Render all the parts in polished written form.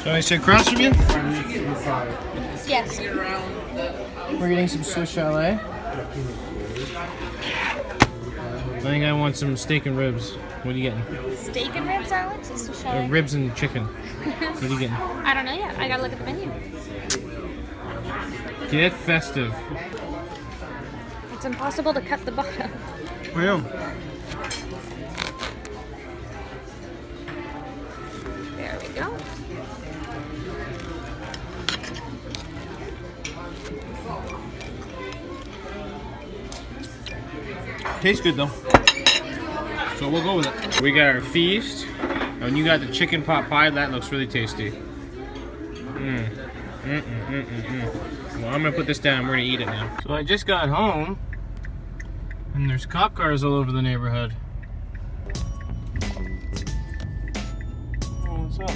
So I sit across from you? Yes. We're getting some Swiss chalet. I think I want some steak and ribs. What are you getting? Steak and ribs, Alex? Is Swiss chalet? Ribs and chicken. What are you getting? I don't know yet. I gotta look at the menu. Get festive. It's impossible to cut the bottom. I know. There we go. Tastes good though. So we'll go with it. We got our feast. And you got the chicken pot pie. That looks really tasty. Well, I'm gonna put this down. We're gonna eat it now. So I just got home, and there's cop cars all over the neighborhood. Oh, what's up?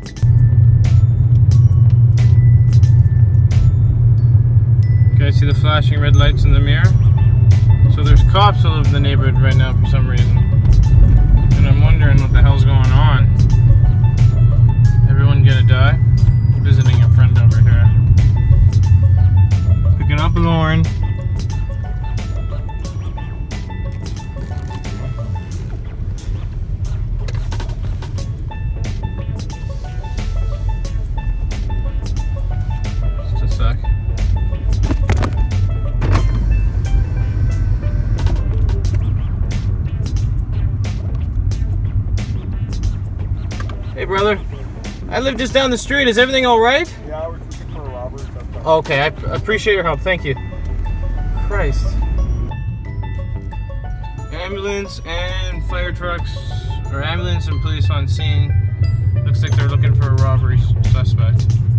You guys see the flashing red lights in the mirror? So there's cops all over the neighborhood right now for some reason. And I'm wondering what the hell's going on. Everyone gonna die? Visiting a friend over here. Picking up Lauren. Just a sec. Hey brother, I live just down the street. Is everything all right? Yeah, we're looking for a robber. Okay, I appreciate your help. Thank you. Christ. Ambulance and fire trucks, or ambulance and police on scene. Looks like they're looking for a robbery suspect.